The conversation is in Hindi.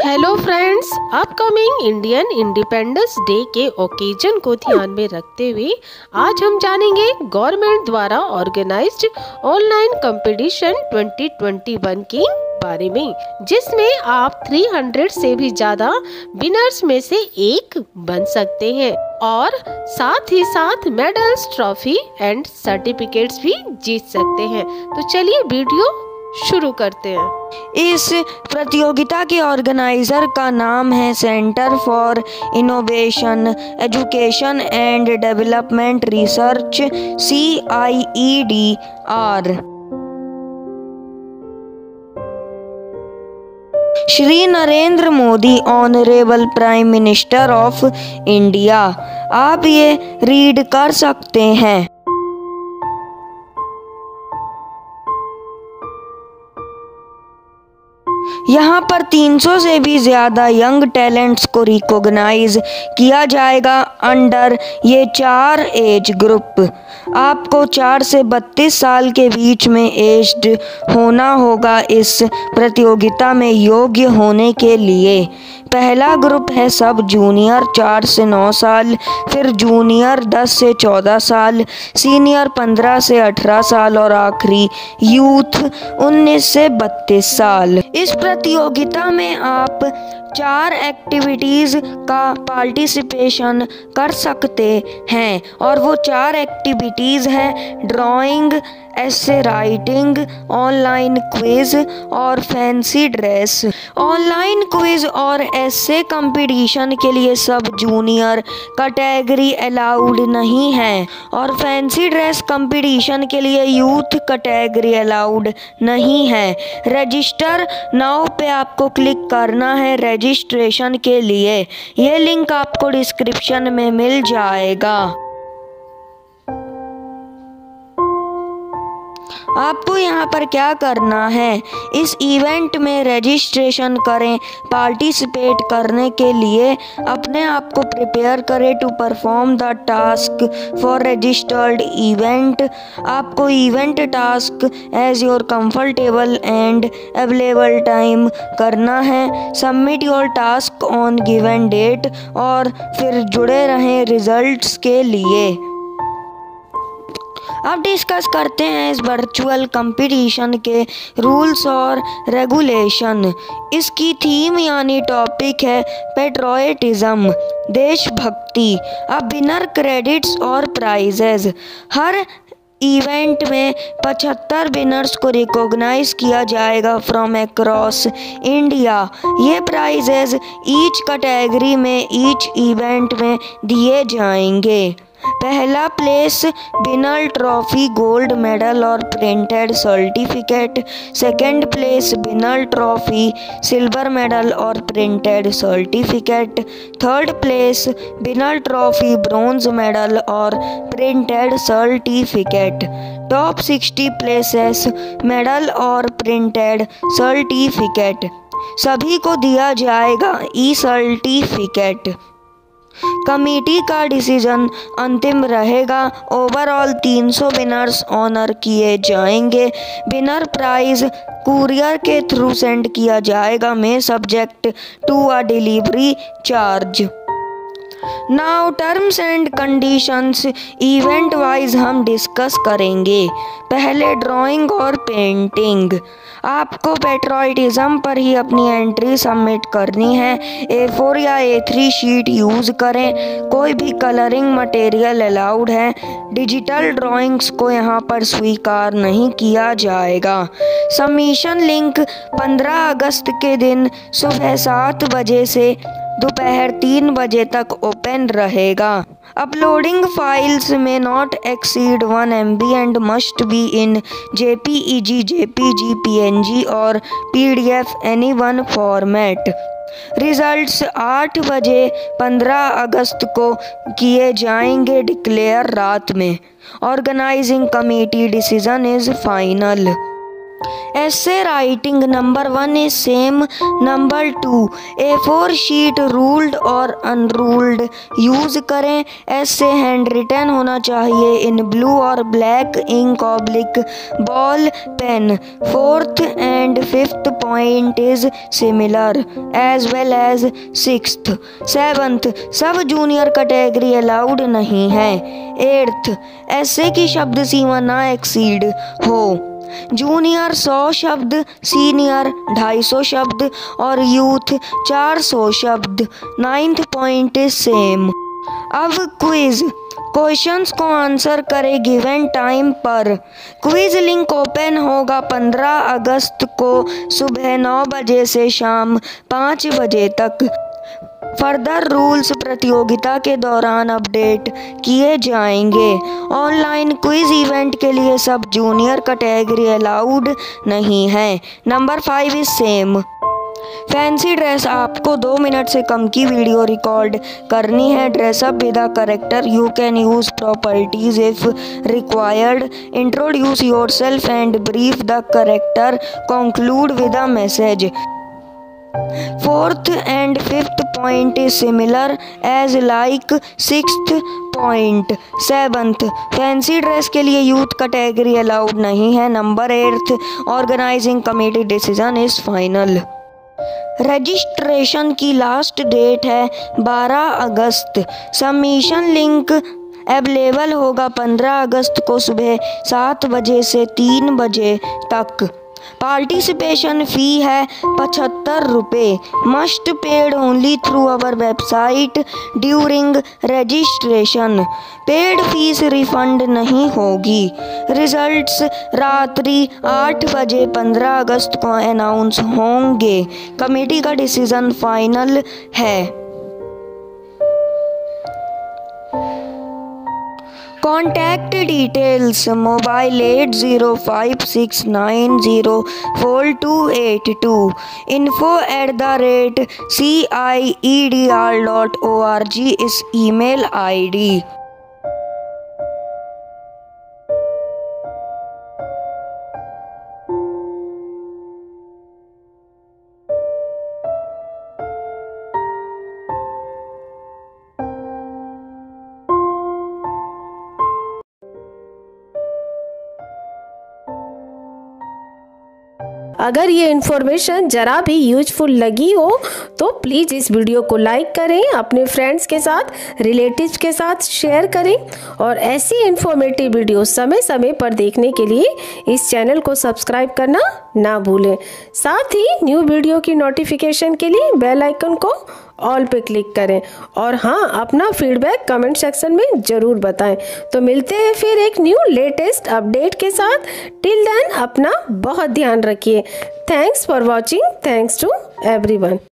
Hello friends, upcoming Indian independence day के ओकेजन को ध्यान में रखते हुए आज हम जानेंगे गवर्नमेंट द्वारा ऑर्गेनाइज्ड ऑनलाइन कंपटीशन 2021 के बारे में, जिसमें आप 300 से भी ज्यादा विनर्स में से एक बन सकते हैं और साथ ही साथ मेडल्स, ट्रॉफी एंड सर्टिफिकेट्स भी जीत सकते हैं। तो चलिए वीडियो शुरू करते हैं। इस प्रतियोगिता के ऑर्गेनाइजर का नाम है centre for innovation education and development research CIEDR। Shri Narendra Modi honourable prime minister of India. आप ये रीड कर सकते हैं। यहाँ पर 300 से भी ज़्यादा यंग टैलेंट्स को रिकॉग्नाइज किया जाएगा अंडर ये 4 एज ग्रुप। आपको 4 से 32 साल के बीच में एज्ड होना होगा इस प्रतियोगिता में योग्य होने के लिए। पहला ग्रुप है सब जूनियर 4 से 9 साल, फिर जूनियर 10 से 14 साल, सीनियर 15 से 18 साल और आखिरी यूथ 19 से 32 साल। इस प्रतियोगिता में आप 4 एक्टिविटीज़ का पार्टिसिपेशन कर सकते हैं और वो 4 एक्टिविटीज़ हैं drawing, essay writing, online quiz और फैंसी ड्रेस। ऑनलाइन क्विज और ऐसे कंपटीशन के लिए सब जूनियर कैटेगरी अलाउड नहीं है और फैंसी ड्रेस कंपटीशन के लिए यूथ कैटेगरी अलाउड नहीं है। रजिस्टर नाउ पे आपको क्लिक करना है रजिस्ट्रेशन के लिए। ये लिंक आपको डिस्क्रिप्शन में मिल जाएगा। आपको यहाँ पर क्या करना है, इस इवेंट में रजिस्ट्रेशन करें। पार्टिसिपेट करने के लिए अपने आप को प्रिपेयर करें to perform the task for registered event. आपको event task as your comfortable and available time करना है। Submit your task on given date और फिर जुड़े रहें रिजल्ट्स के लिए। अब डिस्कस करते हैं इस वर्चुअल कंपटीशन के रूल्स और रेगुलेशन। इसकी थीम यानी टॉपिक है पेट्रोटिज्म, देशभक्ति। अब विनर क्रेडिट्स और प्राइजेज। हर इवेंट में 75 विनर्स को रिकॉग्नाइज किया जाएगा फ्रॉम अक्रॉस इंडिया। ये प्राइजेज ईच कैटेगरी में ईच इवेंट में दिए जाएंगे। पहला place winner trophy, gold medal और printed certificate. Second place winner trophy, silver medal और printed certificate. Third place winner trophy, bronze medal और printed certificate. Top 60 places medal और प्रिंटेड सर्टिफिकेट। सभी को दिया जाएगा ई सर्टिफिकेट। कमेटी का डिसीजन अंतिम रहेगा। ओवरऑल 300 विनर्स ऑनर किए जाएंगे। विनर प्राइज कुरियर के थ्रू सेंड किया जाएगा में subject to a delivery charge. Now terms and conditions event wise हम डिस्कस करेंगे। पहले ड्राइंग और पेंटिंग। आपको पेट्रोटिज्म पर ही अपनी एंट्री सबमिट करनी है। A4 या A3 शीट यूज़ करें। कोई भी कलरिंग मटेरियल अलाउड है। डिजिटल ड्राइंग्स को यहाँ पर स्वीकार नहीं किया जाएगा। सबमिशन लिंक 15 अगस्त के दिन सुबह 7 बजे से दोपहर 3 बजे तक ओपन रहेगा। अपलोडिंग फाइल्स में not exceed 1 MB and must be in JPEG, JPG, PNG और PDF any one format. Results 8 बजे 15 अगस्त को किए जाएंगे डिक्लेयर रात में। Organising committee decision is final. Essay writing number 1 is same. Number 2 A4 sheet ruled और unruled यूज करें. Essay hand written होना चाहिए in blue और black ink oblique ball pen. 4th and 5th point is similar as well as 6th. 7th सब जूनियर कैटेगरी अलाउड नहीं है. 8th essay की शब्द सीमा ना एक्सीड हो. जूनियर 100 शब्द, सीनियर 250 शब्द और यूथ 400 शब्द. 9th point is same. अब क्विज. क्वेश्चंस को आंसर करें गिवन टाइम पर. क्विज लिंक ओपन होगा 15 अगस्त को सुबह 9 बजे से शाम 5 बजे तक. फर्दर रूल्स प्रतियोगिता के दौरान अपडेट किए जाएंगे. ऑनलाइन क्विज इवेंट के लिए सब जूनियर कैटेगरी अलाउड नहीं है. Number 5 is same. Fancy dress. आपको 2 मिनट से कम की वीडियो रिकॉर्ड करनी है. Dress up with a character. You can use properties if required. Introduce yourself and brief the character. Conclude with a message. 4th and 5th point is similar as like 6th point. 7th fancy dress के लिए यूथ कैटेगरी अलाउड नहीं है. Number 8th organising committee decision is final. Registration की लास्ट डेट है 12 अगस्त. सबमिशन लिंक अवेलेबल होगा 15 अगस्त को सुबह 7 बजे से 3 बजे तक. पार्टिसिपेशन फ़ी है 75 रुपये. Must paid only through our website during registration. Paid fees refund नहीं होगी. रिजल्ट्स रात्रि 8 बजे 15 अगस्त को अनाउंस होंगे. कमेटी का डिसीजन फाइनल है. Contact details. मोबाइल 8056904282. info@ciedr.org इस ईमेल ID. अगर ये इन्फॉर्मेशन ज़रा भी यूजफुल लगी हो तो प्लीज़ इस वीडियो को लाइक करें, अपने फ्रेंड्स के साथ, रिलेटिव्स के साथ शेयर करें और ऐसी इन्फॉर्मेटिव वीडियो समय समय पर देखने के लिए इस चैनल को सब्सक्राइब करना ना भूलें. साथ ही न्यू वीडियो की नोटिफिकेशन के लिए बेल आइकन को ऑल पे क्लिक करें और हाँ, अपना फीडबैक कमेंट सेक्शन में ज़रूर बताएं. तो मिलते हैं फिर एक न्यू लेटेस्ट अपडेट के साथ. टिल देन अपना बहुत ध्यान रखिए. Thanks for watching. Thanks to everyone.